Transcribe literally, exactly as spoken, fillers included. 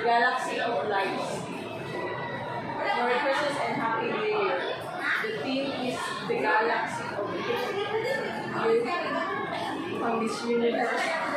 Galaxy of Lights. Merry Christmas and Happy New Year. The theme is the Galaxy of Lights. On this universe.